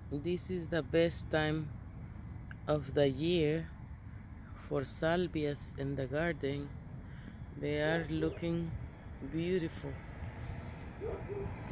This is the best time of the year for salvias in the garden. They are looking beautiful.